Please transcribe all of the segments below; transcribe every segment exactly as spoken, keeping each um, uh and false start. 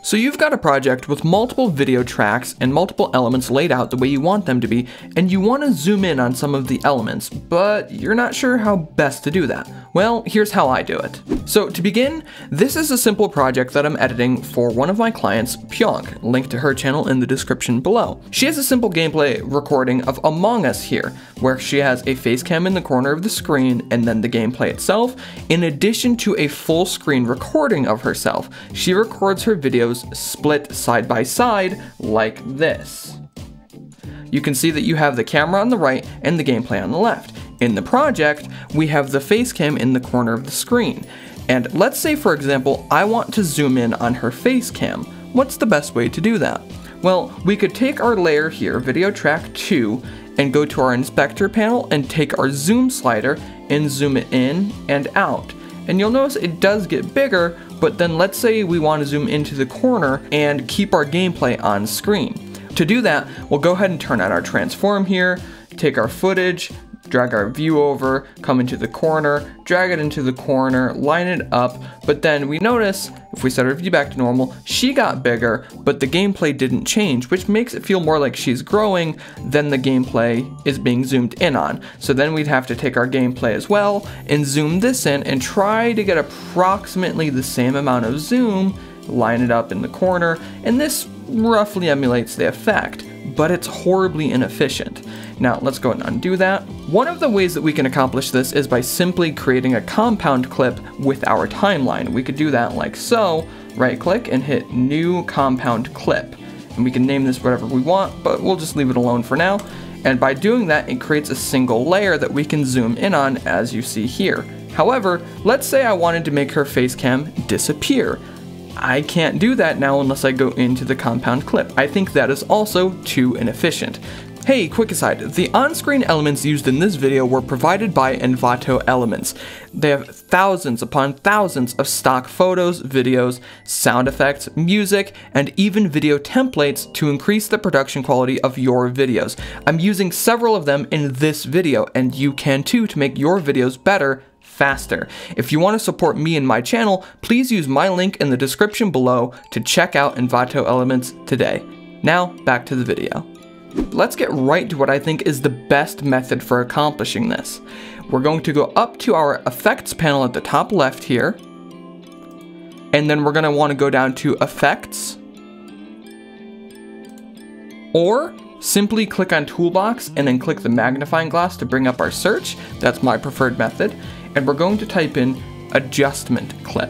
So you've got a project with multiple video tracks and multiple elements laid out the way you want them to be, and you want to zoom in on some of the elements, but you're not sure how best to do that. Well, here's how I do it. So to begin, this is a simple project that I'm editing for one of my clients, PJONK, link to her channel in the description below. She has a simple gameplay recording of Among Us here, where she has a face cam in the corner of the screen and then the gameplay itself, in addition to a full screen recording of herself. She records her videos split side by side like this. You can see that you have the camera on the right and the gameplay on the left. In the project, we have the face cam in the corner of the screen. And let's say, for example, I want to zoom in on her face cam. What's the best way to do that? Well, we could take our layer here, video track two, and go to our inspector panel and take our zoom slider and zoom it in and out. And you'll notice it does get bigger, but then let's say we want to zoom into the corner and keep our gameplay on screen. To do that, we'll go ahead and turn on our transform here, take our footage, drag our view over, come into the corner, drag it into the corner, line it up, but then we notice, if we set our view back to normal, she got bigger, but the gameplay didn't change, which makes it feel more like she's growing than the gameplay is being zoomed in on. So then we'd have to take our gameplay as well and zoom this in and try to get approximately the same amount of zoom, line it up in the corner, and this roughly emulates the effect, but it's horribly inefficient. Now let's go and undo that. One of the ways that we can accomplish this is by simply creating a compound clip with our timeline. We could do that like so, right click and hit new compound clip. And we can name this whatever we want, but we'll just leave it alone for now. And by doing that, it creates a single layer that we can zoom in on, as you see here. However, let's say I wanted to make her face cam disappear. I can't do that now unless I go into the compound clip. I think that is also too inefficient. Hey, quick aside, the on-screen elements used in this video were provided by Envato Elements. They have thousands upon thousands of stock photos, videos, sound effects, music, and even video templates to increase the production quality of your videos. I'm using several of them in this video, and you can too to make your videos better faster. If you want to support me and my channel, please use my link in the description below to check out Envato Elements today. Now, back to the video. Let's get right to what I think is the best method for accomplishing this. We're going to go up to our effects panel at the top left here, and then we're going to want to go down to effects, or simply click on toolbox and then click the magnifying glass to bring up our search. That's my preferred method. And we're going to type in adjustment clip.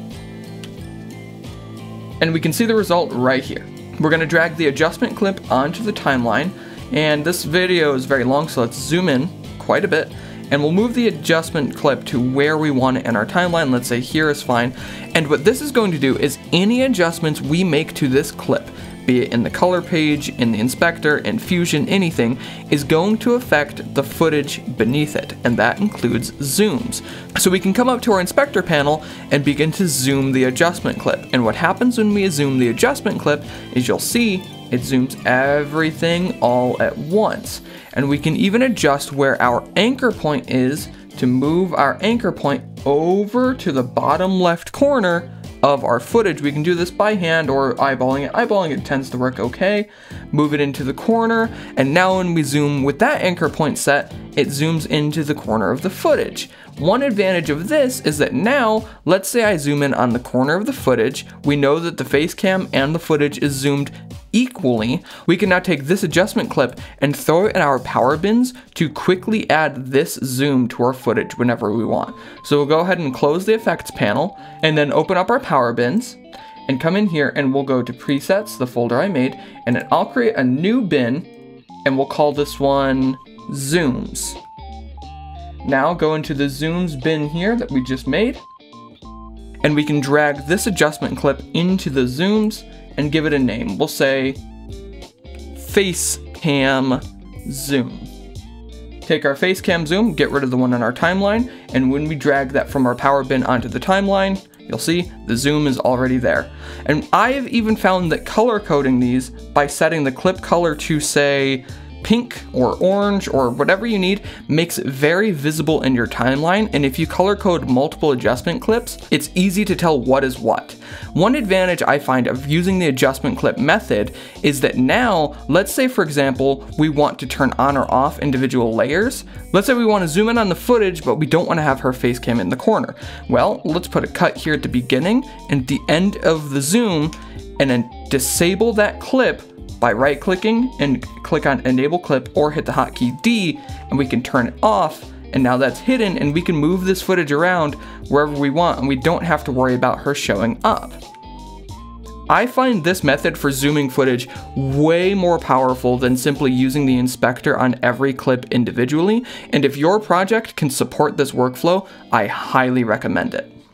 And we can see the result right here. We're going to drag the adjustment clip onto the timeline, and this video is very long, so let's zoom in quite a bit, and we'll move the adjustment clip to where we want it in our timeline. Let's say here is fine. And what this is going to do is any adjustments we make to this clip, be it in the color page, in the inspector, in Fusion, anything, is going to affect the footage beneath it, and that includes zooms. So we can come up to our inspector panel and begin to zoom the adjustment clip. And what happens when we zoom the adjustment clip is you'll see it zooms everything all at once. And we can even adjust where our anchor point is to move our anchor point over to the bottom left corner of our footage. We can do this by hand or eyeballing it. Eyeballing it tends to work okay. Move it into the corner, and now when we zoom with that anchor point set, it zooms into the corner of the footage. One advantage of this is that now, let's say I zoom in on the corner of the footage, we know that the face cam and the footage is zoomed equally. We can now take this adjustment clip and throw it in our power bins to quickly add this zoom to our footage whenever we want. So we'll go ahead and close the effects panel and then open up our power bins and come in here, and we'll go to presets, the folder I made, and then I'll create a new bin and we'll call this one zooms. Now go into the zooms bin here that we just made, and we can drag this adjustment clip into the zooms and give it a name. We'll say face cam zoom. Take our face cam zoom, get rid of the one on our timeline, and when we drag that from our power bin onto the timeline, you'll see the zoom is already there. And I have even found that color coding these by setting the clip color to say pink or orange or whatever you need makes it very visible in your timeline, and if you color code multiple adjustment clips, it's easy to tell what is what. One advantage I find of using the adjustment clip method is that now, let's say for example, we want to turn on or off individual layers. Let's say we want to zoom in on the footage, but we don't want to have her face cam in the corner. Well, let's put a cut here at the beginning and at the end of the zoom, and then disable that clip by right clicking and click on enable clip or hit the hotkey D, and we can turn it off, and now that's hidden and we can move this footage around wherever we want and we don't have to worry about her showing up. I find this method for zooming footage way more powerful than simply using the inspector on every clip individually, and if your project can support this workflow, I highly recommend it.